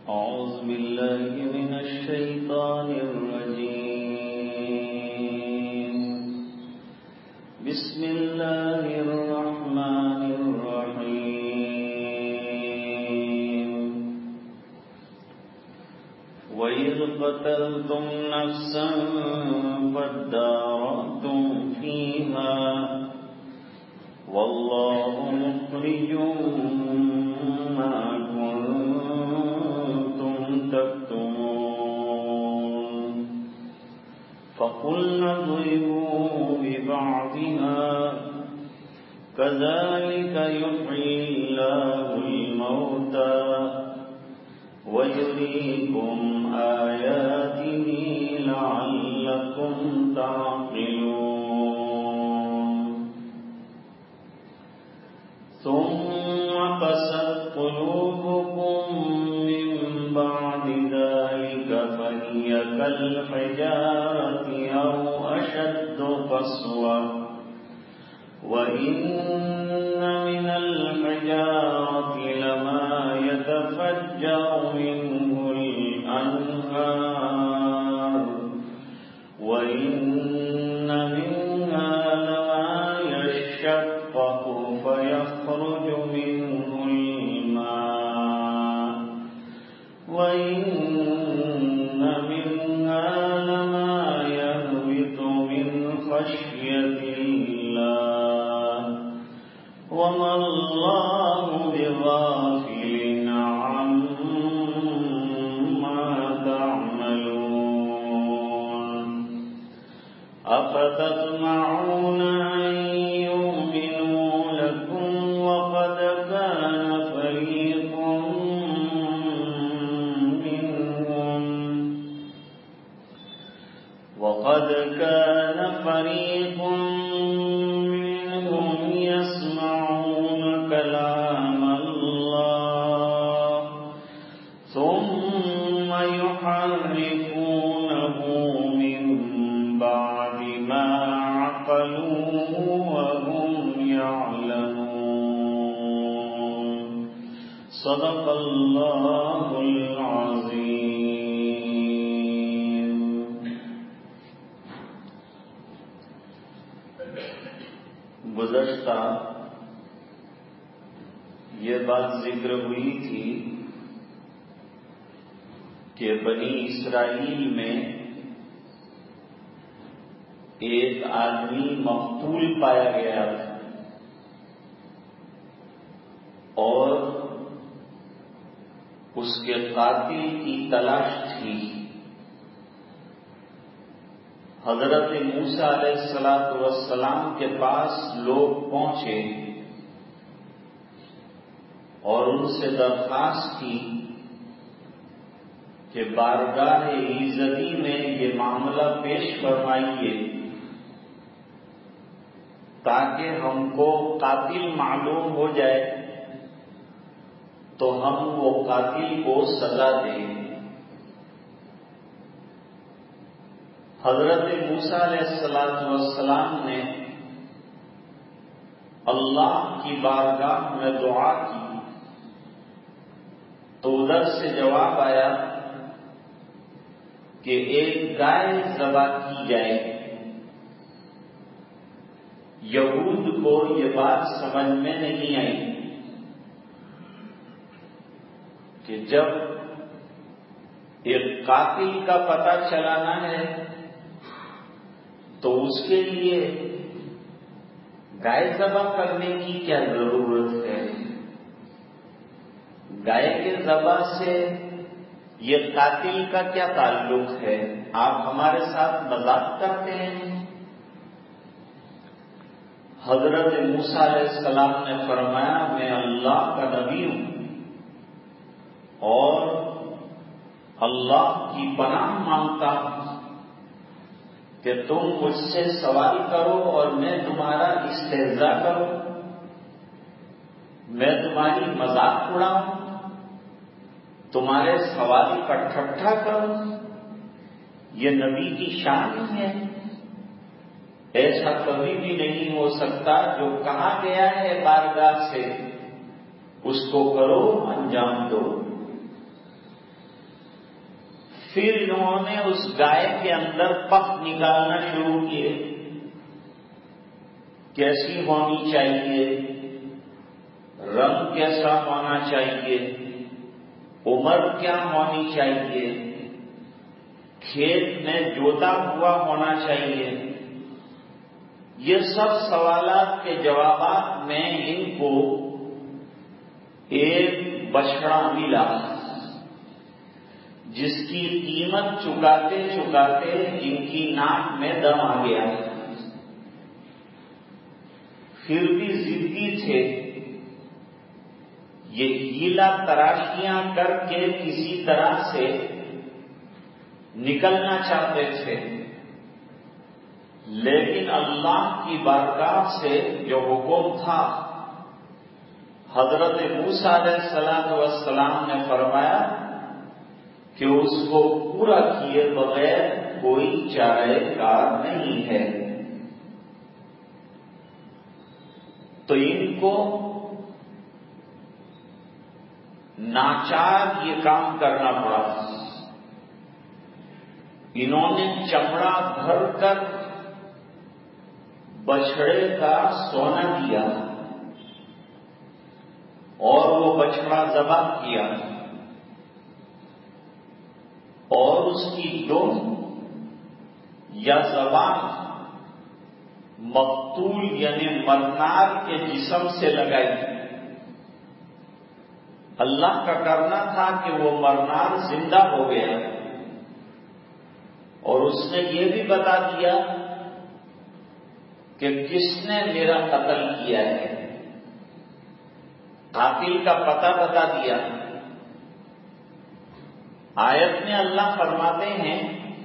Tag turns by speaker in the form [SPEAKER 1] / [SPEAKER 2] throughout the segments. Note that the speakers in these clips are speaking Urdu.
[SPEAKER 1] أعوذ بالله من الشيطان الرجيم. بسم الله الرحمن الرحيم. وإذ قتلتم نفسا فادارأتم فيها والله مخرج ما كنتم تكتمون. فقلنا اضربوا ببعضها كذلك يحيي الله الموتى ويريكم آياته لعلكم تعقلون. ثم قست قلوبكم من بعد ذلك فهي كالحجارة أو أشد قسوة وإن من الحجارة لما يتفجر منه الأنهار وإن منها لما يشقق فيخرج منه الماء وإن منها لما يهبط من خشية الله وما الله بغافل عما تعملون. أفتطمعون أن يؤمنوا لكم وقد كان فريق منهم يسمعون كلام الله ثم يحرفونه من بعد ما عقلوه وهم يعلمون. صدق الله العظيم.
[SPEAKER 2] گزشتہ یہ بات ذکر ہوئی تھی کہ بنی اسرائیل میں ایک آدمی مقتول پایا گیا تھا اور اس کے قاتل کی تلاش تھی. حضرت موسیٰ علیہ السلام کے پاس لوگ پہنچے اور ان سے درخواست کی کہ بارگاہ ایزدی میں یہ معاملہ پیش فرمائیے تاکہ ہم کو قاتل معلوم ہو جائے تو ہم وہ قاتل کو سزا دیں. حضرت موسیٰ علیہ السلام نے اللہ کی بارگاہ میں دعا کی تو ادھر سے جواب آیا کہ ایک گائے ذبح کی جائے. یہود کو یہ بات سمجھ میں نہیں آئی کہ جب ایک قاتل کا پتہ چلانا ہے تو اس کے لیے گائے ذبح کرنے کی کیا ضرورت ہے؟ گائے کے ذبح سے یہ قاتل کا کیا تعلق ہے؟ آپ ہمارے ساتھ مذاق کرتے ہیں. حضرت موسیٰ علیہ السلام نے فرمایا میں اللہ کا نبی ہوں اور اللہ کی پناہ مانگتا ہوں کہ تم مجھ سے سوال کرو اور میں تمہارا استہزاء کروں، میں تمہاری مذاق اڑاؤں، تمہارے سوال کا ٹھٹھا کروں. یہ نبی کی شان ہے. ایسا کبھی بھی نہیں ہو سکتا. جو کہا گیا ہے بارگاہ سے اس کو کرو، انجام دو. پھر انہوں نے اس گائے کے اندر پخ نکالنا شروع کیے. کیسی ہونی چاہیے، رنگ کیسا ہونا چاہیے، عمر کیا ہونی چاہیے، کھیت میں جوتا ہوا ہونا چاہیے. یہ سب سوالات کے جوابات میں ان کو ایک بچڑا ملا جس کی قیمت چکاتے چکاتے ان کی ناک میں دم آ گیا. پھر بھی ضدی تھے، یہ ہیلا تراشیاں کر کے کسی طرح سے نکلنا چاہتے تھے، لیکن اللہ کی بارگاہ سے جو حکم تھا، حضرت موسیٰ علیہ السلام نے فرمایا کہ اس کو پورا کیے بغیر کوئی چارہ کار نہیں ہے. تو ان کو ناچار یہ کام کرنا پڑا. انہوں نے چمڑا بھر کر بچڑے کا سونا دیا اور وہ بچڑا ذبح کیا اور اس کی دم یا زبان مقتول یعنی مرنار کے جسم سے لگائی. اللہ کا کرنا تھا کہ وہ مرنار زندہ ہو گیا اور اس نے یہ بھی بتا دیا کہ کس نے میرا قتل کیا ہے. قاتل کا پتہ بتا دیا. آیت میں اللہ فرماتے ہیں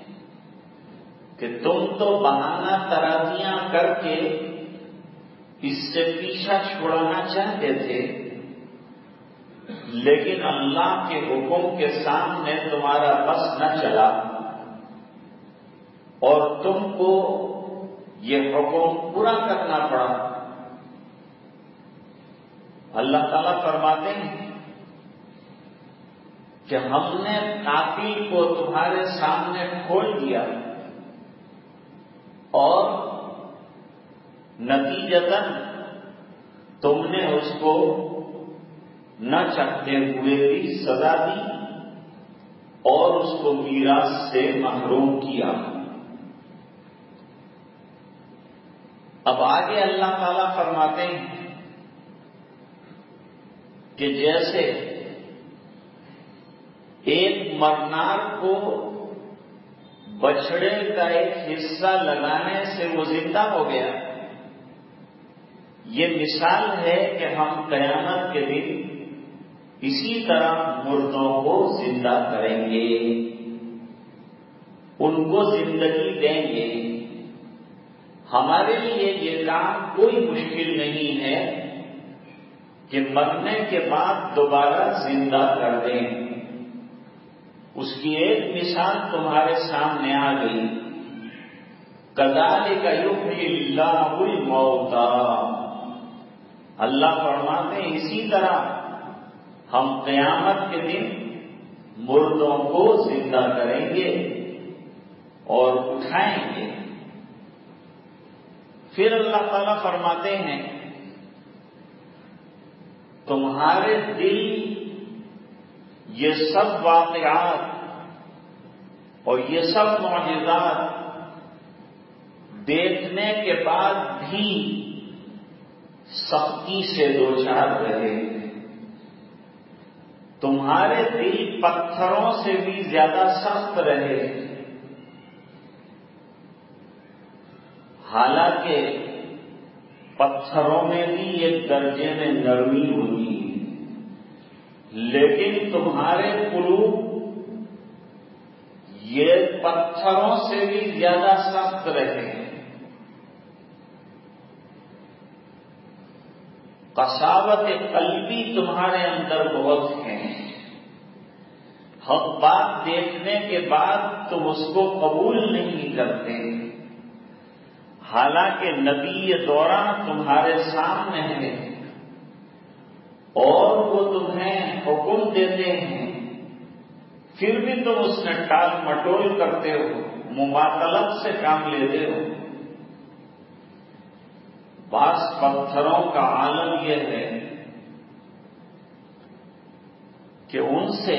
[SPEAKER 2] کہ تم تو بہانہ ترازیاں کر کے اس سے پیچھا چھڑانا چاہتے تھے، لیکن اللہ کے حکم کے سامنے تمہارا بس نہ چلا اور تم کو یہ حکم پورا کرنا پڑا. اللہ تعالیٰ فرماتے ہیں کہ ہم نے قاتل کو تمہارے سامنے کھول دیا اور نتیجتاً تم نے اس کو نہ چاہتے ہوئے بھی سزا دی اور اس کو میراث سے محروم کیا. اب آگے اللہ تعالیٰ فرماتے ہیں کہ جیسے ایک مرنار کو بچڑے کا ایک حصہ لگانے سے وہ زندہ ہو گیا، یہ مثال ہے کہ ہم قیامت کے دن اسی طرح مردوں کو زندہ کریں گے، ان کو زندگی دیں گے. ہمارے لیے یہ کام کوئی مشکل نہیں ہے کہ مرنے کے بعد دوبارہ زندہ کر دیں. اس کی ایک مثال تمہارے سامنے آ گئی. کذالک یحیی اللہ الموتیٰ، اللہ فرماتے ہیں اسی طرح ہم قیامت کے دن مردوں کو زندہ کریں گے اور اٹھائیں گے. پھر اللہ تعالیٰ فرماتے ہیں تمہارے دل یہ سب واقعات اور یہ سب معجزات دیکھنے کے بعد بھی سختی سے دوچار رہے. تمہارے دل پتھروں سے بھی زیادہ سخت رہے، حالانکہ پتھروں میں بھی ایک درجے میں نرمی ہوئی، لیکن تمہارے قلوب یہ پتھروں سے بھی زیادہ سخت رہے. قساوت قلبی تمہارے اندر بہت ہے. حق بات دیکھنے کے بعد تم اس کو قبول نہیں کرتے، حالانکہ نبی دوران تمہارے سامنے ہے اور وہ تمہیں حکم دیتے ہیں پھر بھی تم اس میں ٹال مٹول کرتے ہو، مماثلت سے کام لیتے ہو۔ بعض پتھروں کا عالم یہ ہے کہ ان سے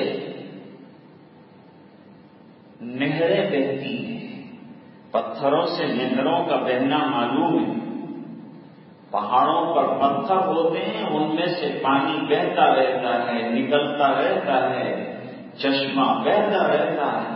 [SPEAKER 2] نہریں بہتی ہیں، پتھروں سے نہروں کا بہنا معلوم ہے۔ پہاڑوں پر پتھر ہوتے ہیں، ان میں سے پانی بہتا رہتا ہے، نکلتا رہتا ہے، چشمہ بہتا رہتا ہے۔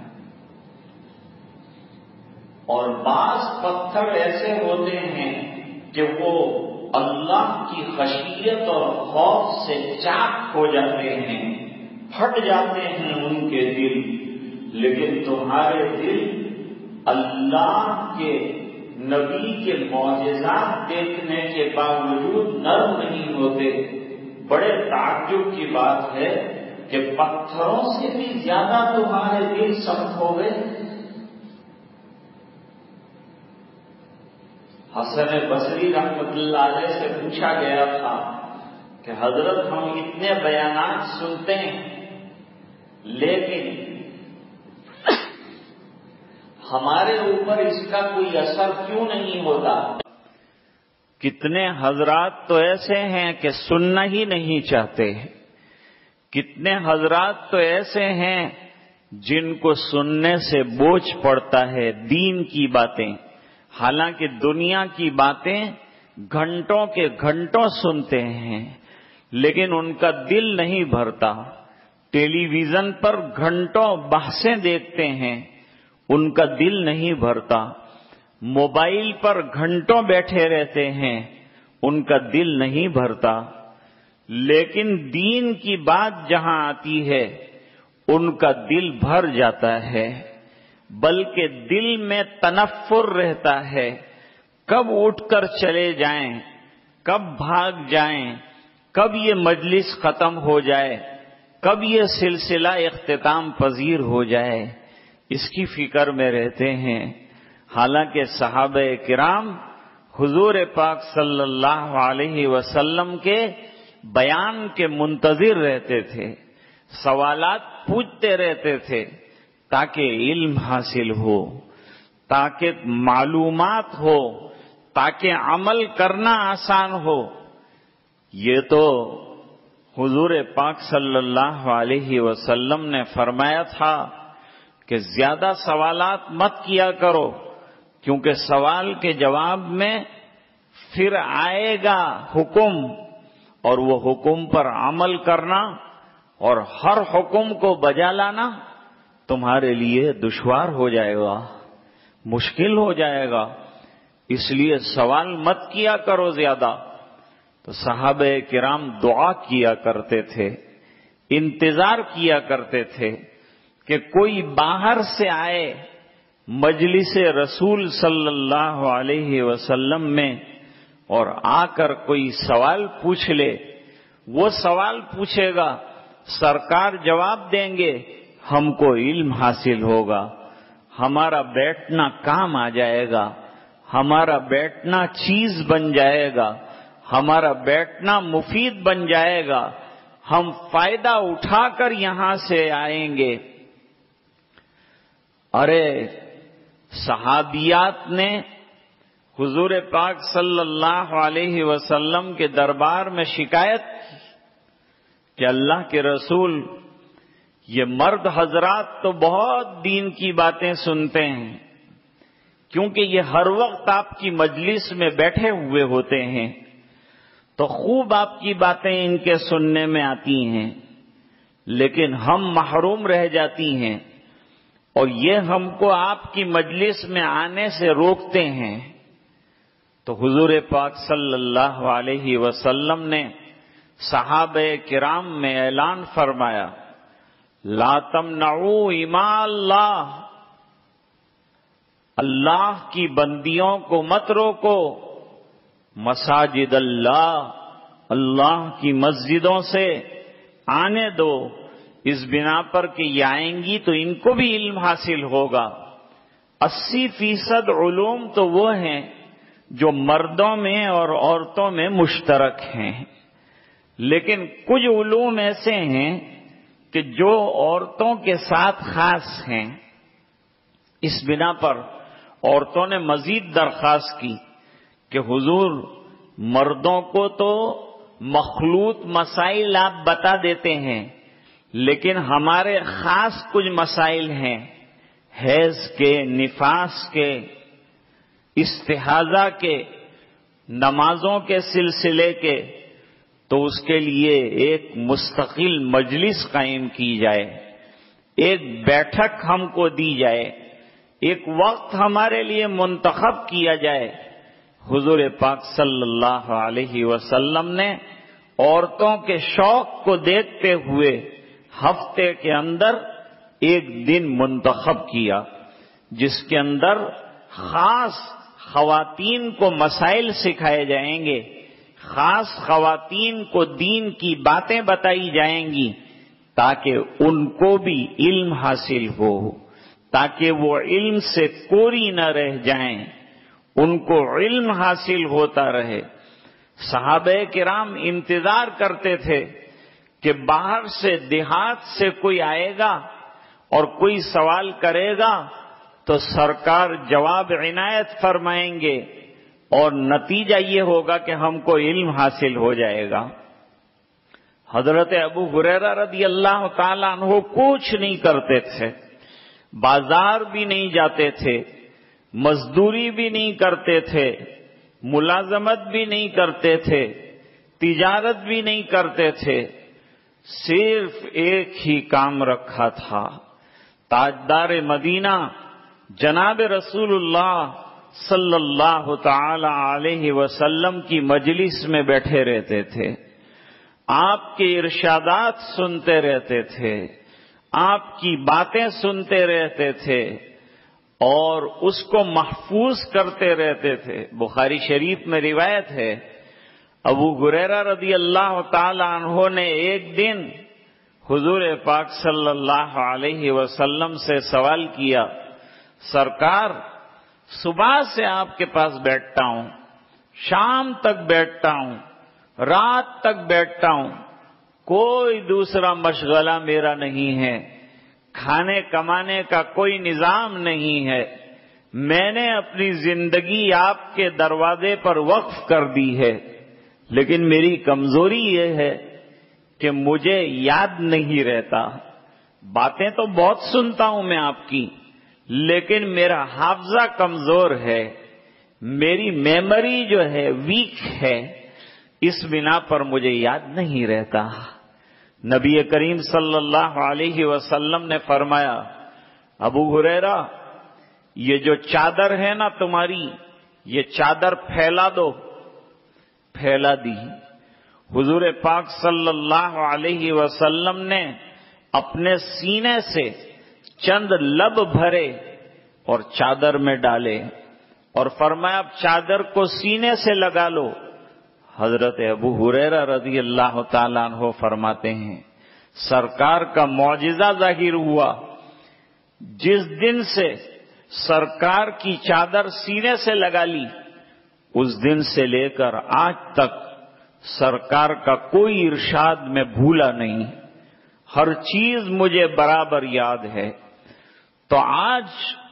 [SPEAKER 2] اور بعض پتھر ایسے ہوتے ہیں کہ وہ اللہ کی خشیت اور خوف سے چاک ہو جاتے ہیں، پھٹ جاتے ہیں ان کے دل، لیکن تمہارے دل اللہ کے نبی کے معجزات دیکھنے کے باوجود نرم نہیں ہوتے۔ بڑے تعجب کی بات ہے کہ پتھروں سے بھی زیادہ تمہارے دل سخت ہو گئے۔ حسن بصری رحمۃ اللہ علیہ سے پوچھا گیا تھا کہ حضرت ہم اتنے بیانات سنتے ہیں لیکن ہمارے اوپر اس کا کوئی اثر کیوں نہیں ہوتا؟ کتنے حضرات تو ایسے ہیں کہ سننا ہی نہیں چاہتے، کتنے حضرات تو ایسے ہیں جن کو سننے سے بوجھ پڑتا ہے دین کی باتیں، حالانکہ دنیا کی باتیں گھنٹوں کے گھنٹوں سنتے ہیں لیکن ان کا دل نہیں بھرتا۔ ٹیلی ویژن پر گھنٹوں بحثیں دیکھتے ہیں، ان کا دل نہیں بھرتا۔ موبائل پر گھنٹوں بیٹھے رہتے ہیں، ان کا دل نہیں بھرتا۔ لیکن دین کی بات جہاں آتی ہے ان کا دل بھر جاتا ہے، بلکہ دل میں تنفر رہتا ہے، کب اٹھ کر چلے جائیں، کب بھاگ جائیں، کب یہ مجلس ختم ہو جائے، کب یہ سلسلہ اختتام پذیر ہو جائے، اس کی فکر میں رہتے ہیں۔ حالانکہ صحابہ کرام حضور پاک صلی اللہ علیہ وسلم کے بیان کے منتظر رہتے تھے، سوالات پوچھتے رہتے تھے تاکہ علم حاصل ہو، تاکہ معلومات ہو، تاکہ عمل کرنا آسان ہو۔ یہ تو حضور پاک صلی اللہ علیہ وسلم نے فرمایا تھا کہ زیادہ سوالات مت کیا کرو، کیونکہ سوال کے جواب میں پھر آئے گا حکم، اور وہ حکم پر عمل کرنا اور ہر حکم کو بجا لانا تمہارے لیے دشوار ہو جائے گا، مشکل ہو جائے گا، اس لیے سوال مت کیا کرو زیادہ۔ تو صحابہ کرام دعا کیا کرتے تھے، انتظار کیا کرتے تھے کہ کوئی باہر سے آئے مجلس رسول صلی اللہ علیہ وسلم میں اور آ کر کوئی سوال پوچھ لے۔ وہ سوال پوچھے گا، سرکار جواب دیں گے، ہم کو علم حاصل ہوگا، ہمارا بیٹھنا کام آ جائے گا، ہمارا بیٹھنا چیز بن جائے گا، ہمارا بیٹھنا مفید بن جائے گا، ہم فائدہ اٹھا کر یہاں سے آئیں گے۔ ارے صحابیات نے حضور پاک صلی اللہ علیہ وسلم کے دربار میں شکایت کی کہ اللہ کے رسول، یہ مرد حضرات تو بہت دین کی باتیں سنتے ہیں، کیونکہ یہ ہر وقت آپ کی مجلس میں بیٹھے ہوئے ہوتے ہیں تو خوب آپ کی باتیں ان کے سننے میں آتی ہیں، لیکن ہم محروم رہ جاتی ہیں اور یہ ہم کو آپ کی مجلس میں آنے سے روکتے ہیں۔ تو حضور پاک صلی اللہ علیہ وسلم نے صحابہ کرام میں اعلان فرمایا، لا تمنعوا اماء اللہ، اللہ کی بندیوں کو مت روکو، مساجد اللہ، اللہ کی مسجدوں سے آنے دو، اس بنا پر کہ یہ آئیں گی تو ان کو بھی علم حاصل ہوگا۔ 80% علوم تو وہ ہیں جو مردوں میں اور عورتوں میں مشترک ہیں، لیکن کچھ علوم ایسے ہیں کہ جو عورتوں کے ساتھ خاص ہیں، اس بنا پر عورتوں نے مزید درخواست کی کہ حضور مردوں کو تو مخلوط مسائل آپ بتا دیتے ہیں، لیکن ہمارے خاص کچھ مسائل ہیں، حیض کے، نفاس کے، استحاضہ کے، نمازوں کے سلسلے کے، تو اس کے لیے ایک مستقل مجلس قائم کی جائے، ایک بیٹھک ہم کو دی جائے، ایک وقت ہمارے لیے منتخب کیا جائے۔ حضور پاک صلی اللہ علیہ وسلم نے عورتوں کے شوق کو دیکھتے ہوئے ہفتے کے اندر ایک دن منتخب کیا، جس کے اندر خاص خواتین کو مسائل سکھائے جائیں گے، خاص خواتین کو دین کی باتیں بتائی جائیں گی، تاکہ ان کو بھی علم حاصل ہو، تاکہ وہ علم سے کوری نہ رہ جائیں، ان کو علم حاصل ہوتا رہے۔ صحابہ کرام انتظار کرتے تھے کہ باہر سے دیہات سے کوئی آئے گا اور کوئی سوال کرے گا تو سرکار جواب عنایت فرمائیں گے اور نتیجہ یہ ہوگا کہ ہم کو علم حاصل ہو جائے گا۔ حضرت ابو ہریرہ رضی اللہ تعالیٰ عنہ کچھ نہیں کرتے تھے، بازار بھی نہیں جاتے تھے، مزدوری بھی نہیں کرتے تھے، ملازمت بھی نہیں کرتے تھے، تجارت بھی نہیں کرتے تھے، صرف ایک ہی کام رکھا تھا، تاجدار مدینہ جناب رسول اللہ صلی اللہ تعالی علیہ وسلم کی مجلس میں بیٹھے رہتے تھے، آپ کے ارشادات سنتے رہتے تھے، آپ کی باتیں سنتے رہتے تھے اور اس کو محفوظ کرتے رہتے تھے۔ بخاری شریف میں روایت ہے، ابو ہریرہ رضی اللہ تعالی عنہ نے ایک دن حضور پاک صلی اللہ علیہ وسلم سے سوال کیا، سرکار صبح سے آپ کے پاس بیٹھتا ہوں، شام تک بیٹھتا ہوں، رات تک بیٹھتا ہوں، کوئی دوسرا مشغلہ میرا نہیں ہے، کھانے کمانے کا کوئی نظام نہیں ہے، میں نے اپنی زندگی آپ کے دروازے پر وقف کر دی ہے، لیکن میری کمزوری یہ ہے کہ مجھے یاد نہیں رہتا، باتیں تو بہت سنتا ہوں میں آپ کی، لیکن میرا حافظہ کمزور ہے، میری میموری جو ہے ویک ہے، اس بنا پر مجھے یاد نہیں رہتا۔ نبی کریم صلی اللہ علیہ وسلم نے فرمایا، ابو ہریرہ یہ جو چادر ہے نا تمہاری، یہ چادر پھیلا دو۔ پھیلا دی۔ حضور پاک صلی اللہ علیہ وسلم نے اپنے سینے سے چند لب بھرے اور چادر میں ڈالے اور فرمایا اب چادر کو سینے سے لگا لو۔ حضرت ابو ہریرہ رضی اللہ تعالیٰ عنہ فرماتے ہیں سرکار کا معجزہ ظاہر ہوا، جس دن سے سرکار کی چادر سینے سے لگا لی، اس دن سے لے کر آج تک سرکار کا کوئی ارشاد میں بھولا نہیں، ہر چیز مجھے برابر یاد ہے۔ تو آج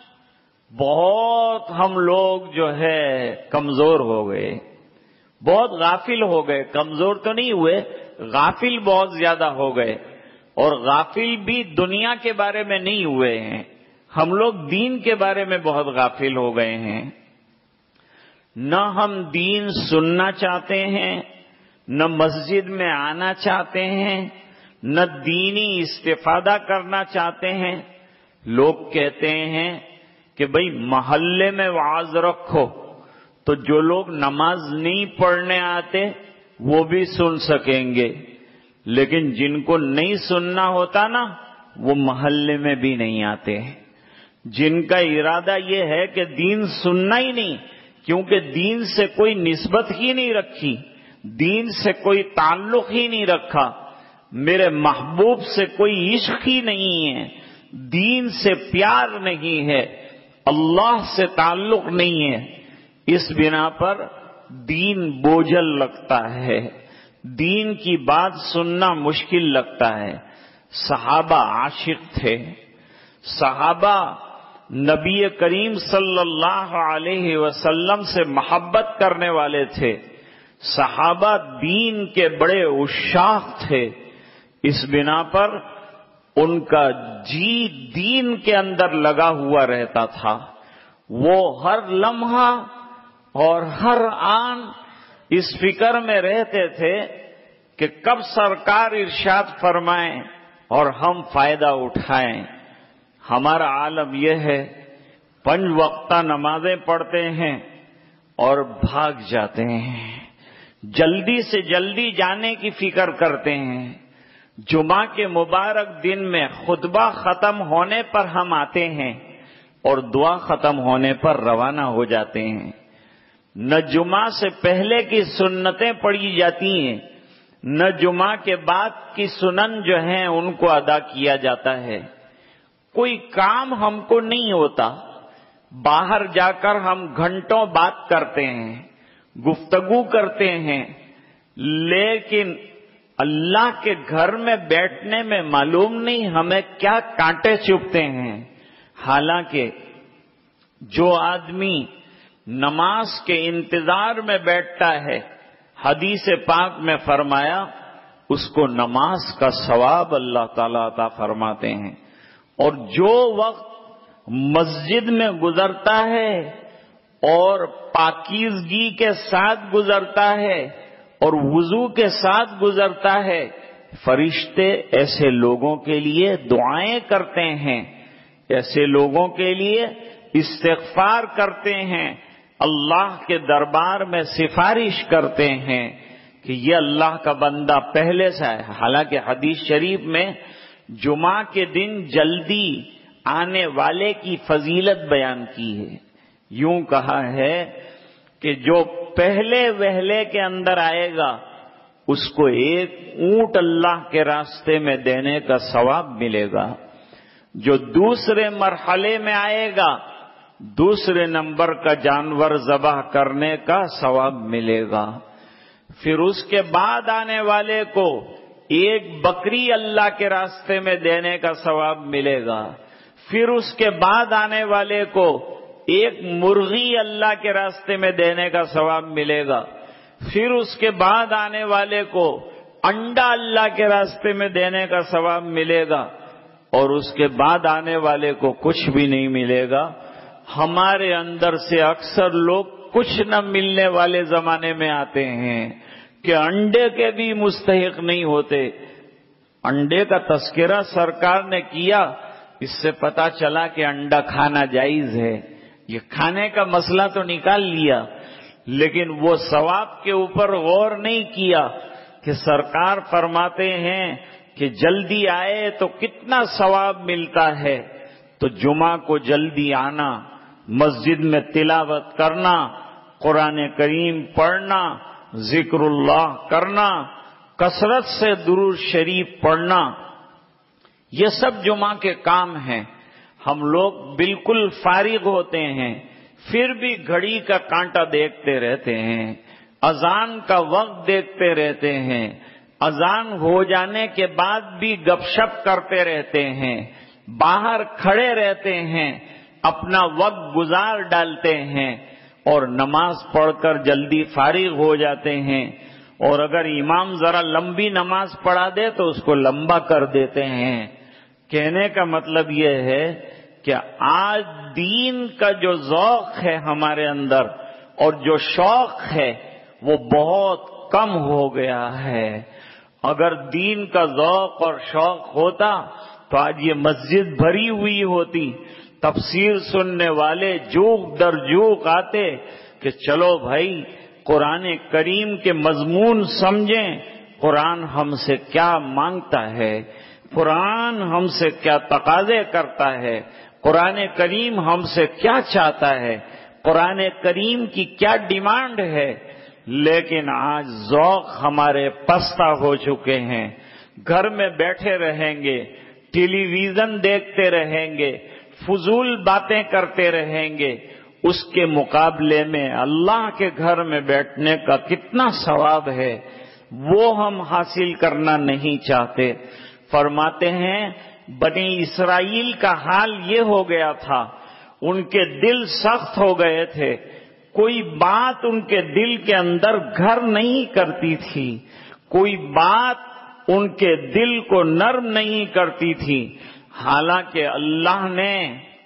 [SPEAKER 2] بہت ہم لوگ جو ہے کمزور ہو گئے، بہت غافل ہو گئے، کمزور تو نہیں ہوئے، غافل بہت زیادہ ہو گئے، اور غافل بھی دنیا کے بارے میں نہیں ہوئے ہیں، ہم لوگ دین کے بارے میں بہت غافل ہو گئے ہیں۔ نہ ہم دین سننا چاہتے ہیں، نہ مسجد میں آنا چاہتے ہیں، نہ دینی استفادہ کرنا چاہتے ہیں۔ لوگ کہتے ہیں کہ بھئی محلے میں وعظ رکھو تو جو لوگ نماز نہیں پڑھنے آتے وہ بھی سن سکیں گے، لیکن جن کو نہیں سننا ہوتا نا وہ محلے میں بھی نہیں آتے، جن کا ارادہ یہ ہے کہ دین سننا ہی نہیں، کیونکہ دین سے کوئی نسبت ہی نہیں رکھی، دین سے کوئی تعلق ہی نہیں رکھا، میرے محبوب سے کوئی عشق ہی نہیں ہے، دین سے پیار نہیں ہے، اللہ سے تعلق نہیں ہے، اس بنا پر دین بوجھل لگتا ہے، دین کی بات سننا مشکل لگتا ہے۔
[SPEAKER 1] صحابہ عاشق تھے، صحابہ نبی کریم صلی اللہ علیہ وسلم سے محبت کرنے والے تھے، صحابہ دین کے بڑے عشاق تھے، اس بنا پر ان کا جی دین کے اندر لگا ہوا رہتا تھا۔ وہ ہر لمحہ اور ہر آن اس فکر میں رہتے تھے کہ کب سرکار ارشاد فرمائیں اور ہم فائدہ اٹھائیں۔ ہمارا عالم یہ ہے 5 وقتہ نمازیں پڑھتے ہیں اور بھاگ جاتے ہیں، جلدی سے جلدی جانے کی فکر کرتے ہیں۔ جمعہ کے مبارک دن میں خطبہ ختم ہونے پر ہم آتے ہیں اور دعا ختم ہونے پر روانہ ہو جاتے ہیں۔ نہ جمعہ سے پہلے کی سنتیں پڑھی جاتی ہیں، نہ جمعہ کے بعد کی سنن جو ہیں ان کو ادا کیا جاتا ہے۔ کوئی کام ہم کو نہیں ہوتا، باہر جا کر ہم گھنٹوں بات کرتے ہیں، گفتگو کرتے ہیں، لیکن اللہ کے گھر میں بیٹھنے میں معلوم نہیں ہمیں کیا کانٹے چبھتے ہیں۔ حالانکہ جو آدمی نماز کے انتظار میں بیٹھتا ہے، حدیث پاک میں فرمایا اس کو نماز کا ثواب اللہ تعالیٰ عطا فرماتے ہیں، اور جو وقت مسجد میں گزرتا ہے اور پاکیزگی کے ساتھ گزرتا ہے اور وضو کے ساتھ گزرتا ہے، فرشتے ایسے لوگوں کے لیے دعائیں کرتے ہیں، ایسے لوگوں کے لیے استغفار کرتے ہیں، اللہ کے دربار میں سفارش کرتے ہیں کہ یہ اللہ کا بندہ پہلے سے ہے۔ حالانکہ حدیث شریف میں جمعہ کے دن جلدی آنے والے کی فضیلت بیان کی ہے۔ یوں کہا ہے کہ جو پہلے وہلے کے اندر آئے گا اس کو 1 اونٹ اللہ کے راستے میں دینے کا ثواب ملے گا، جو دوسرے مرحلے میں آئے گا دوسرے نمبر کا جانور ذبح کرنے کا ثواب ملے گا، پھر اس کے بعد آنے والے کو 1 بکری اللہ کے راستے میں دینے کا ثواب ملے گا، پھر اس کے بعد آنے والے کو 1 مرغی اللہ کے راستے میں دینے کا ثواب ملے گا، پھر اس کے بعد آنے والے کو انڈا اللہ کے راستے میں دینے کا ثواب ملے گا، اور اس کے بعد آنے والے کو کچھ بھی نہیں ملے گا۔ ہمارے اندر سے اکثر لوگ کچھ نہ ملنے والے زمانے میں آتے ہیں کہ انڈے کے بھی مستحق نہیں ہوتے۔ انڈے کا تذکرہ سرکار نے کیا، اس سے پتا چلا کہ انڈا کھانا جائز ہے، یہ کھانے کا مسئلہ تو نکال لیا، لیکن وہ ثواب کے اوپر غور نہیں کیا کہ سرکار فرماتے ہیں کہ جلدی آئے تو کتنا ثواب ملتا ہے۔ تو جمعہ کو جلدی آنا، مسجد میں تلاوت کرنا، قرآن کریم پڑھنا، ذکر اللہ کرنا، کثرت سے درود شریف پڑھنا، یہ سب جمعہ کے کام ہیں۔ ہم لوگ بالکل فارغ ہوتے ہیں پھر بھی گھڑی کا کانٹا دیکھتے رہتے ہیں، اذان کا وقت دیکھتے رہتے ہیں، اذان ہو جانے کے بعد بھی گپ شپ کرتے رہتے ہیں، باہر کھڑے رہتے ہیں، اپنا وقت گزار ڈالتے ہیں اور نماز پڑھ کر جلدی فارغ ہو جاتے ہیں، اور اگر امام ذرا لمبی نماز پڑھا دے تو اس کو لمبا کر دیتے ہیں۔ کہنے کا مطلب یہ ہے کہ آج دین کا جو ذوق ہے ہمارے اندر اور جو شوق ہے وہ بہت کم ہو گیا ہے۔ اگر دین کا ذوق اور شوق ہوتا تو آج یہ مسجد بھری ہوئی ہوتی، تفسیر سننے والے جوق در جوق آتے کہ چلو بھائی قرآن کریم کے مضمون سمجھیں، قرآن ہم سے کیا مانگتا ہے، قرآن ہم سے کیا تقاضے کرتا ہے، قرآن کریم ہم سے کیا چاہتا ہے، قرآن کریم کی کیا ڈیمانڈ ہے۔ لیکن آج ذوق ہمارے پستہ ہو چکے ہیں، گھر میں بیٹھے رہیں گے، ٹیلی ویژن دیکھتے رہیں گے، فضول باتیں کرتے رہیں گے، اس کے مقابلے میں اللہ کے گھر میں بیٹھنے کا کتنا ثواب ہے وہ ہم حاصل کرنا نہیں چاہتے۔ فرماتے ہیں بنی اسرائیل کا حال یہ ہو گیا تھا، ان کے دل سخت ہو گئے تھے، کوئی بات ان کے دل کے اندر گھر نہیں کرتی تھی، کوئی بات ان کے دل کو نرم نہیں کرتی تھی، حالانکہ اللہ نے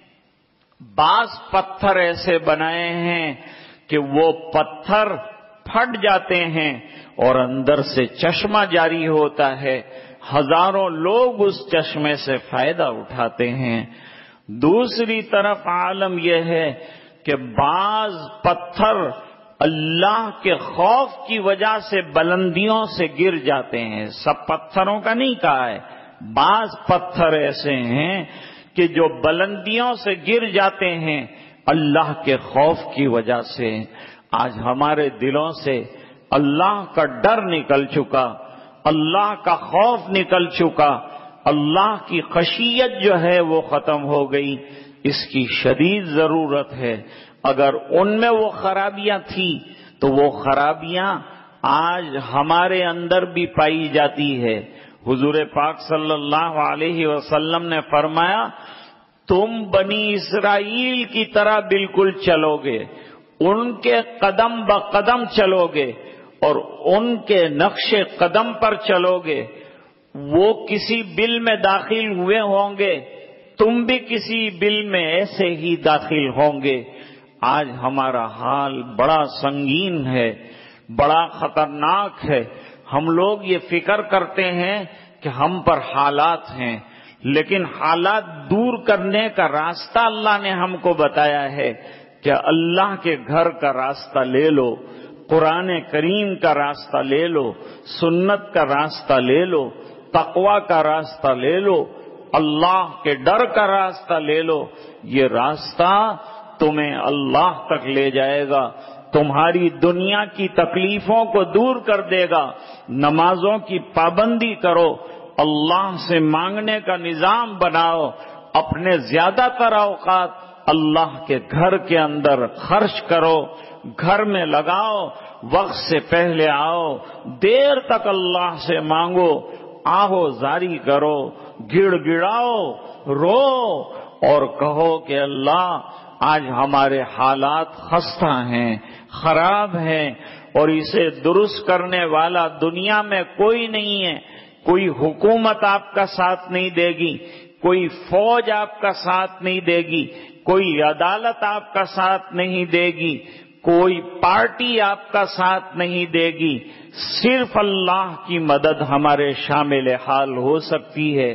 [SPEAKER 1] بعض پتھر ایسے بنائے ہیں کہ وہ پتھر پھٹ جاتے ہیں اور اندر سے چشمہ جاری ہوتا ہے، ہزاروں لوگ اس چشمے سے فائدہ اٹھاتے ہیں۔ دوسری طرف عالم یہ ہے کہ بعض پتھر اللہ کے خوف کی وجہ سے بلندیوں سے گر جاتے ہیں، سب پتھروں کا نہیں کہا ہے، بعض پتھر ایسے ہیں کہ جو بلندیوں سے گر جاتے ہیں اللہ کے خوف کی وجہ سے۔ آج ہمارے دلوں سے اللہ کا ڈر نکل چکا، اللہ کا خوف نکل چکا، اللہ کی خشیت جو ہے وہ ختم ہو گئی، اس کی شدید ضرورت ہے۔ اگر ان میں وہ خرابیاں تھیں تو وہ خرابیاں آج ہمارے اندر بھی پائی جاتی ہے۔ حضور پاک صلی اللہ علیہ وسلم نے فرمایا تم بنی اسرائیل کی طرح بالکل چلو گے، ان کے قدم بقدم چلو گے اور ان کے نقش قدم پر چلو گے، وہ کسی بل میں داخل ہوئے ہوں گے، تم بھی کسی بل میں ایسے ہی داخل ہوں گے۔ آج ہمارا حال بڑا سنگین ہے، بڑا خطرناک ہے۔ ہم لوگ یہ فکر کرتے ہیں کہ ہم پر حالات ہیں، لیکن حالات دور کرنے کا راستہ اللہ نے ہم کو بتایا ہے کہ اللہ کے گھر کا راستہ لے لو، قرآن کریم کا راستہ لے لو، سنت کا راستہ لے لو، تقوی کا راستہ لے لو، اللہ کے ڈر کا راستہ لے لو۔ یہ راستہ تمہیں اللہ تک لے جائے گا، تمہاری دنیا کی تکلیفوں کو دور کر دے گا۔ نمازوں کی پابندی کرو، اللہ سے مانگنے کا نظام بناؤ، اپنے زیادہ تر اوقات اللہ کے گھر کے اندر خرچ کرو، گھر میں لگاؤ، وقت سے پہلے آؤ، دیر تک اللہ سے مانگو، آہو زاری کرو، گڑ گڑاؤ، رو اور کہو کہ اللہ آج ہمارے حالات خستہ ہیں، خراب ہیں، اور اسے درست کرنے والا دنیا میں کوئی نہیں ہے۔ کوئی حکومت آپ کا ساتھ نہیں دے گی، کوئی فوج آپ کا ساتھ نہیں دے گی، کوئی عدالت آپ کا ساتھ نہیں دے گی، کوئی پارٹی آپ کا ساتھ نہیں دے گی، صرف اللہ کی مدد ہمارے شامل حال ہو سکتی ہے۔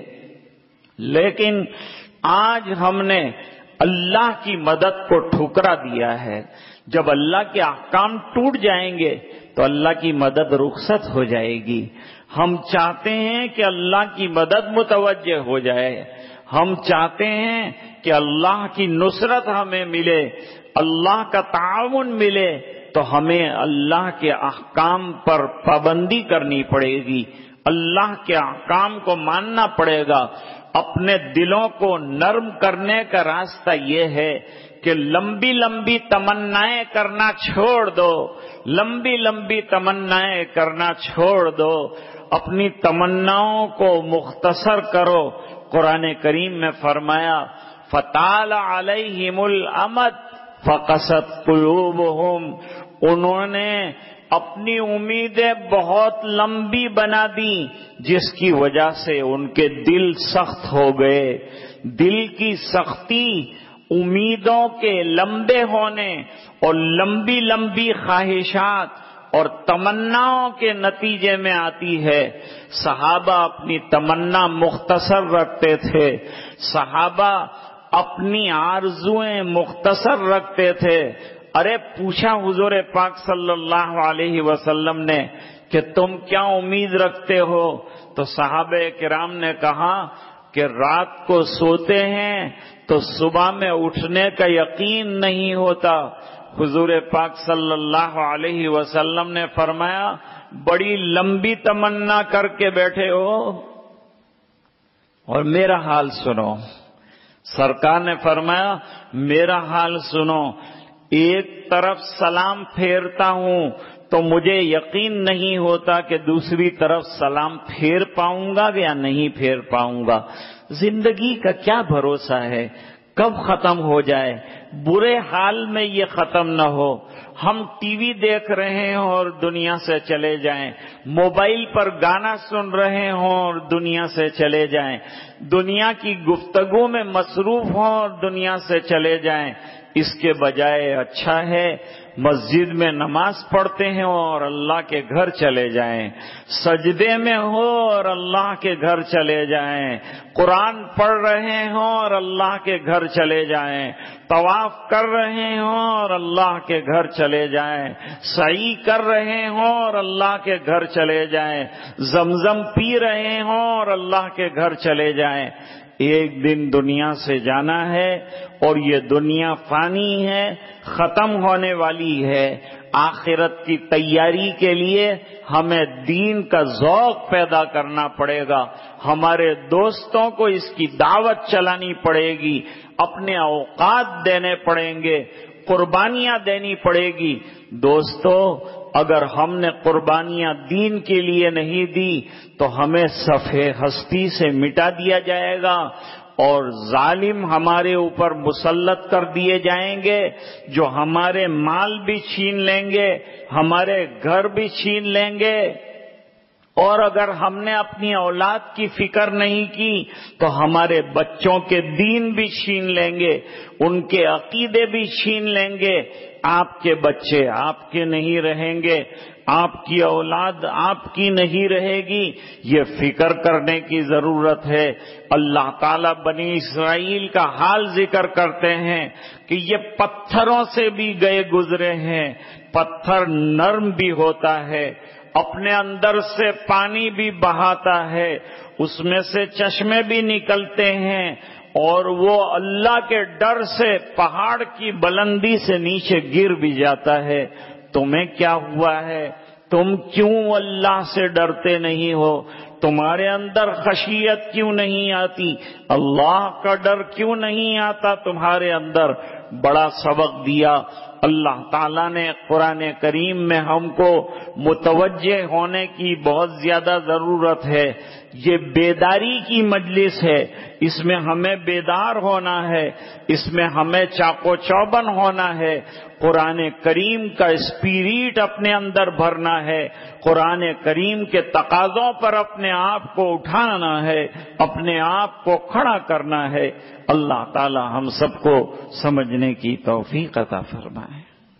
[SPEAKER 1] لیکن آج ہم نے اللہ کی مدد کو ٹھکرا دیا ہے۔ جب اللہ کے احکام ٹوٹ جائیں گے تو اللہ کی مدد رخصت ہو جائے گی۔ ہم چاہتے ہیں کہ اللہ کی مدد متوجہ ہو جائے، ہم چاہتے ہیں کہ اللہ کی نصرت ہمیں ملے، اللہ کا تعاون ملے، تو ہمیں اللہ کے احکام پر پابندی کرنی پڑے گی، اللہ کے احکام کو ماننا پڑے گا۔ اپنے دلوں کو نرم کرنے کا راستہ یہ ہے کہ لمبی لمبی تمنائیں کرنا چھوڑ دو، لمبی لمبی تمنائیں کرنا چھوڑ دو، اپنی تمناؤں کو مختصر کرو۔ قرآن کریم میں فرمایا فَطَالَ عَلَيْهِمُ الْأَمَدُ فَقَسَتْ قُلُوبُهُمْ، انہوں نے اپنی امیدیں بہت لمبی بنا دی، جس کی وجہ سے ان کے دل سخت ہو گئے۔ دل کی سختی امیدوں کے لمبے ہونے اور لمبی لمبی خواہشات اور تمناؤں کے نتیجے میں آتی ہے۔ صحابہ اپنی تمنا مختصر رکھتے تھے، صحابہ اپنی آرزوئیں مختصر رکھتے تھے۔ ارے پوچھا حضور پاک صلی اللہ علیہ وسلم نے کہ تم کیا امید رکھتے ہو؟ تو صحابہ کرام نے کہا کہ رات کو سوتے ہیں تو صبح میں اٹھنے کا یقین نہیں ہوتا۔ حضور پاک صلی اللہ علیہ وسلم نے فرمایا بڑی لمبی تمنا کر کے بیٹھے ہو، اور میرا حال سنو۔ سرکار نے فرمایا میرا حال سنو، ایک طرف سلام پھیرتا ہوں تو مجھے یقین نہیں ہوتا کہ دوسری طرف سلام پھیر پاؤں گا یا نہیں پھیر پاؤں گا۔ زندگی کا کیا بھروسہ ہے، کب ختم ہو جائے، برے حال میں یہ ختم نہ ہو۔ ہم ٹی وی دیکھ رہے ہوں اور دنیا سے چلے جائیں، موبائل پر گانا سن رہے ہوں اور دنیا سے چلے جائیں، دنیا کی گفتگو میں مصروف ہوں اور دنیا سے چلے جائیں۔ اس کے بجائے اچھا ہے مسجد میں نماز پڑھتے ہیں اور اللہ کے گھر چلے جائیں، سجدے میں ہو اور اللہ کے گھر چلے جائیں، قرآن پڑھ رہے ہوں اور اللہ کے گھر چلے جائیں، طواف کر رہے ہوں اور اللہ کے گھر چلے جائیں، سعی کر رہے ہوں اور اللہ کے گھر چلے جائیں، زمزم پی رہے ہوں اور اللہ کے گھر چلے جائیں۔ ایک دن دنیا سے جانا ہے اور یہ دنیا فانی ہے، ختم ہونے والی ہے۔ آخرت کی تیاری کے لیے ہمیں دین کا ذوق پیدا کرنا پڑے گا، ہمارے دوستوں کو اس کی دعوت چلانی پڑے گی، اپنے اوقات دینے پڑیں گے، قربانیاں دینی پڑے گی۔ دوستو، اگر ہم نے قربانیاں دین کے لیے نہیں دی تو ہمیں صفحے ہستی سے مٹا دیا جائے گا اور ظالم ہمارے اوپر مسلط کر دیے جائیں گے، جو ہمارے مال بھی چھین لیں گے، ہمارے گھر بھی چھین لیں گے، اور اگر ہم نے اپنی اولاد کی فکر نہیں کی تو ہمارے بچوں کے دین بھی چھین لیں گے، ان کے عقیدے بھی چھین لیں گے۔ آپ کے بچے آپ کے نہیں رہیں گے، آپ کی اولاد آپ کی نہیں رہے گی، یہ فکر کرنے کی ضرورت ہے۔ اللہ تعالیٰ بنی اسرائیل کا حال ذکر کرتے ہیں کہ یہ پتھروں سے بھی گئے گزرے ہیں، پتھر نرم بھی ہوتا ہے، اپنے اندر سے پانی بھی بہاتا ہے، اس میں سے چشمے بھی نکلتے ہیں، اور وہ اللہ کے ڈر سے پہاڑ کی بلندی سے نیچے گر بھی جاتا ہے۔ تمہیں کیا ہوا ہے؟ تم کیوں اللہ سے ڈرتے نہیں ہو؟ تمہارے اندر خشیت کیوں نہیں آتی؟ اللہ کا ڈر کیوں نہیں آتا تمہارے اندر؟ بڑا سبق دیا اللہ تعالیٰ نے قرآن کریم میں۔ ہم کو متوجہ ہونے کی بہت زیادہ ضرورت ہے۔ یہ بیداری کی مجلس ہے، اس میں ہمیں بیدار ہونا ہے، اس میں ہمیں چاقو چوبند ہونا ہے، قرآن کریم کا اسپیریٹ اپنے اندر بھرنا ہے، قرآن کریم کے تقاضوں پر اپنے آپ کو اٹھانا ہے، اپنے آپ کو کھڑا کرنا ہے۔ اللہ تعالی ہم سب کو سمجھنے کی توفیق عطا فرمائے۔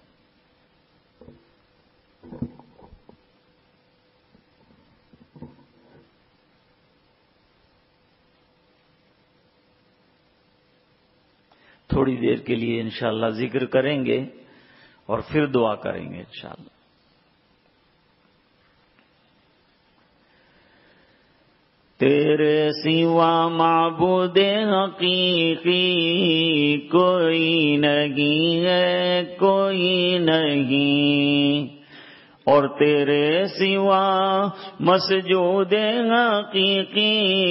[SPEAKER 1] تھوڑی دیر کے لیے انشاءاللہ ذکر کریں گے اور پھر دعا کریں گے انشاءاللہ۔ تیرے سوا معبود حقیقی کوئی نہیں ہے، کوئی نہیں، اور تیرے سوا مسجود حقیقی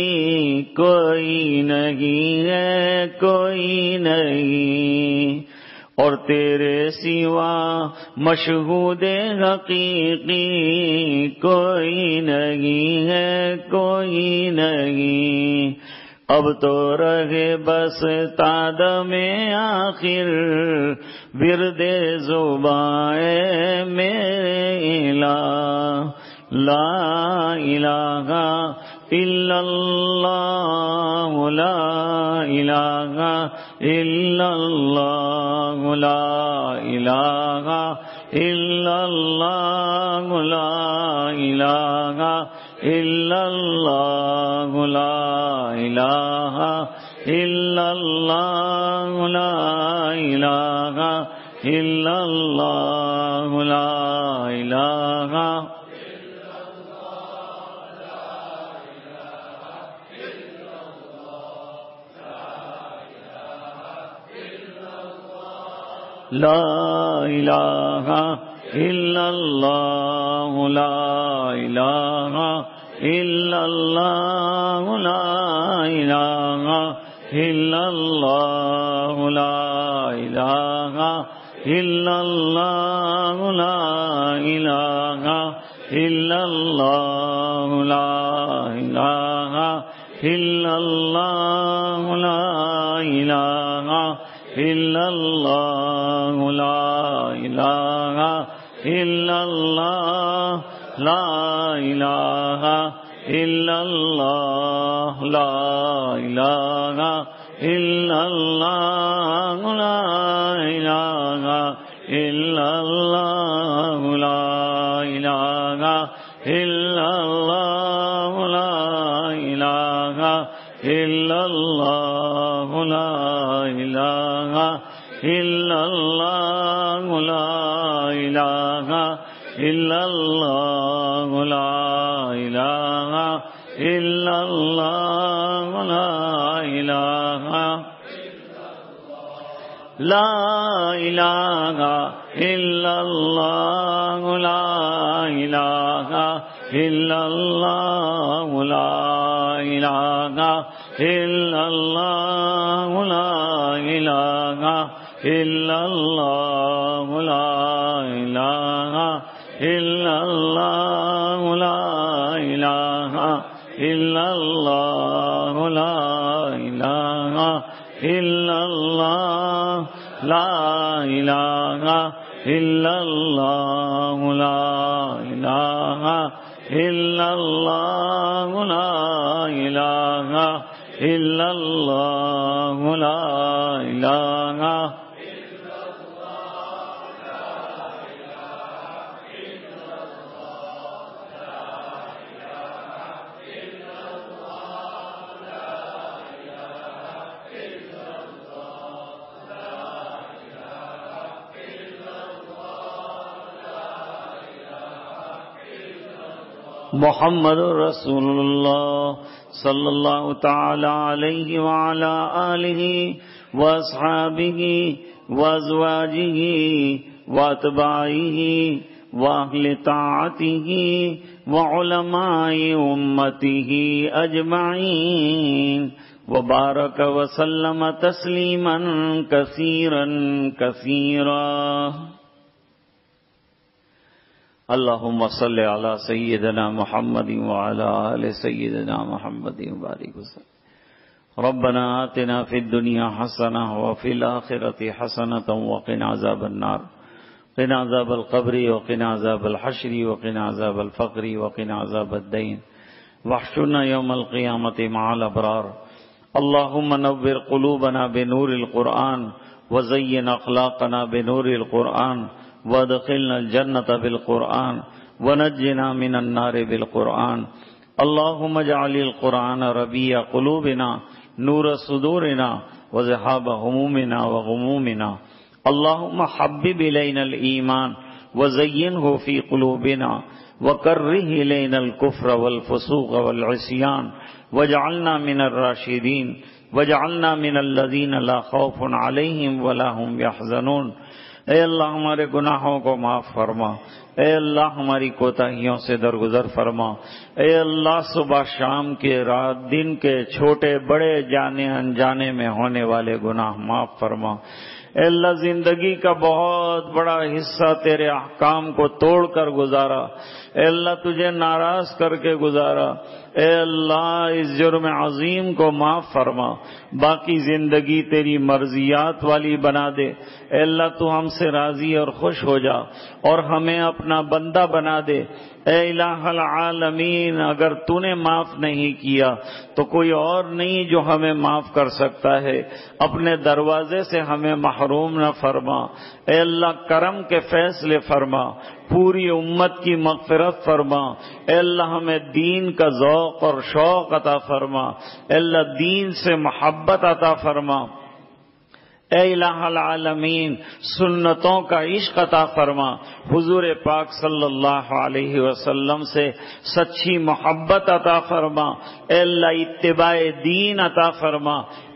[SPEAKER 1] کوئی نہیں ہے، کوئی نہیں، اور تیرے سوا مشہود حقیقی کوئی نہیں ہے، کوئی نہیں۔ اب تو رہے بس تادم آخر ورد زباں میرے الہ، لا الہ الا اللہ، لا الہ الا اللہ، لا الہ الا اللہ، لا الہ الا اللہ، لا الہ الا اللہ، لا الہ الا اللہ، لا الہ لا الہ الا اللہ، لا الہ الا اللہ، لا الہ الا اللہ، لا الہ الا اللہ، لا الہ إلا الله لا إله إلا الله لا إله إلا الله لا إله إلا الله لا إله إلا الله لا إله إلا الله لا إله إلا الله لا إله إلا الله لا إله إلا الله لا إله إلا الله لا إله إلا الله لا إله إلا الله لا إله لا إله إلا الله لا إله إلا الله لا إله إلا الله لا إله إلا الله لا إله إلا الله لا إله إلا الله لا إله إلا الله لا إله إلا الله لا إله إلا الله لا إله إلا الله لا إله محمد رسول اللہ صلی اللہ تعالی علیہ وعلا آلہ واصحابہ وازواجہ واتباعہ واہل طاعتہ وعلماء امتہ اجمعین وبارک وسلم تسلیما کثیرا کثیرا. اللهم صل على سيدنا محمد وعلى آل سيدنا محمد وبارك وسلم. ربنا آتنا في الدنيا حسنة وفي الآخرة حسنة وقنا عذاب النار. قنا عذاب القبر وقنا عذاب الحشر وقنا عذاب الفقر وقنا عذاب الدين واحشرنا يوم القيامة مع الأبرار. اللهم نور قلوبنا بنور القرآن وزين أخلاقنا بنور القرآن وادخلنا الجنة بالقرآن ونجنا من النار بالقرآن. اللهم اجعل القرآن ربيع قلوبنا نور صدورنا وذهاب همومنا وغمومنا. اللهم حبب إلينا الإيمان وزينه في قلوبنا وكره إلينا الكفر والفسوق والعصيان واجعلنا من الراشدين واجعلنا من الذين لا خوف عليهم ولا هم يحزنون. اے اللہ ہمارے گناہوں کو معاف فرما. اے اللہ ہماری کوتاہیوں سے درگزر فرما. اے اللہ صبح شام کے رات دن کے چھوٹے بڑے جانے انجانے میں ہونے والے گناہ معاف فرما. اے اللہ زندگی کا بہت بڑا حصہ تیرے احکام کو توڑ کر گزارا. اے اللہ تجھے ناراض کر کے گزارا. اے اللہ اس جرم عظیم کو معاف فرما. باقی زندگی تیری مرضیات والی بنا دے. اے اللہ تو ہم سے راضی اور خوش ہو جا اور ہمیں اپنا بندہ بنا دے. اے الہ العالمین اگر تو نے معاف نہیں کیا تو کوئی اور نہیں جو ہمیں معاف کر سکتا ہے. اپنے دروازے سے ہمیں محروم نہ فرما. اے اللہ کرم کے فیصلے فرما. پوری امت کی مغفرت فرما. اے اللہ ہمیں دین کا ذوق اور شوق عطا فرما. اے اللہ دین سے محبت عطا فرما. اے الہ العالمین سنتوں کا عشق عطا فرما. حضور پاک صلی اللہ علیہ وسلم سے سچی محبت عطا فرما. اے اللہ اتباع دین عطا فرما.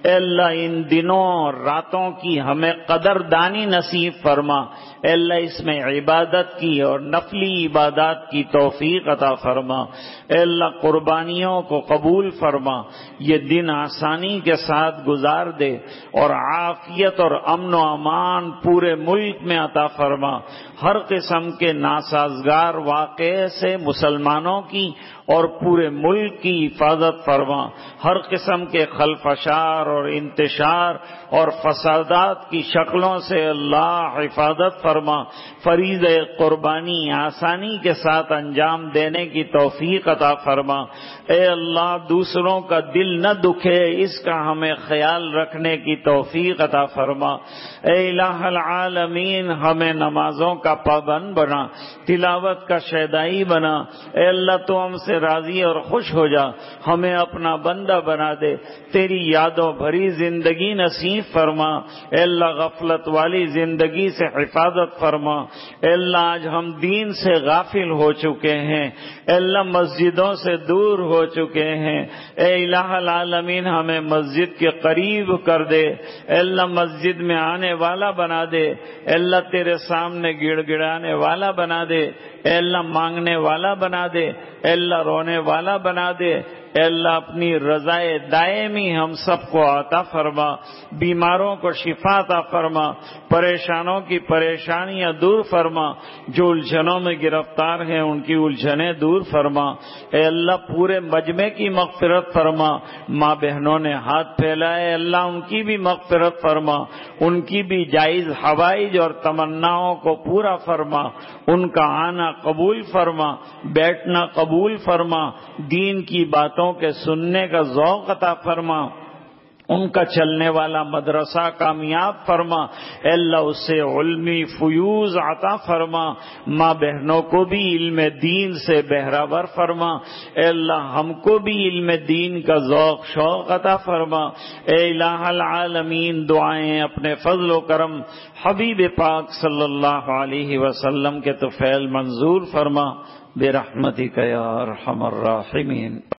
[SPEAKER 1] اے اللہ ان دنوں اور راتوں کی ہمیں قدردانی نصیب فرما، اے اللہ اس میں عبادت کی اور نفلی عبادات کی توفیق عطا فرما، اے اللہ قربانیوں کو قبول فرما، یہ دن آسانی کے ساتھ گزار دے اور عافیت اور امن و امان پورے ملک میں عطا فرما، ہر قسم کے ناسازگار واقعے سے مسلمانوں کی اور پورے ملک کی حفاظت فرما، ہر قسم کے خلفشار اور انتشار اور فسادات کی شکلوں سے اللہ حفاظت فرما، فریضہ قربانی آسانی کے ساتھ انجام دینے کی توفیق عطا فرما، اے اللہ دوسروں کا دل نہ دکھے اس کا ہمیں خیال رکھنے کی توفیق عطا فرما، اے الہ العالمین ہمیں نمازوں کا پابند بنا، تلاوت کا شیدائی بنا، اے اللہ تو ہم سے راضی اور خوش ہو جا، ہمیں اپنا بندہ بنا دے، تیری یادوں بھری زندگی نصیب فرما، اے اللہ غفلت والی زندگی سے حفاظت فرما، اے اللہ آج ہم دین سے غافل ہو چکے ہیں، اے اللہ مسجدوں سے دور ہو چکے ہیں، اے الہ العالمین ہمیں مسجد کے قریب کر دے، اے اللہ مسجد میں آنے والا بنا دے، اے اللہ تیرے سامنے گڑ گڑانے والا بنا دے، اے اللہ مانگنے والا بنا دے، اے اللہ رونے والا بنا دے، اے اللہ اپنی رضائے دائمی ہم سب کو عطا فرما، بیماروں کو شفا عطا فرما، پریشانوں کی پریشانیاں دور فرما، جو الجھنوں میں گرفتار ہیں ان کی الجھنیں دور فرما، اے اللہ پورے مجمع کی مغفرت فرما، ماں بہنوں نے ہاتھ پھیلائے اللہ ان کی بھی مغفرت فرما، ان کی بھی جائز حوائج اور تمناؤں کو پورا فرما، ان کا آنا قبول فرما، بیٹھنا قبول فرما، دین کی باتوں کے سننے کا ذوق عطا فرما، ان کا چلنے والا مدرسہ کامیاب فرما، اے اللہ اس سے علمی فیوز عطا فرما، ماں بہنوں کو بھی علم دین سے بہراور فرما، اے اللہ ہم کو بھی علم دین کا ذوق شوق عطا فرما، اے الہ العالمین دعائیں اپنے فضل و کرم حبیب پاک صلی اللہ علیہ وسلم کے طفیل منظور فرما، برحمتک یا ارحم الراحمین۔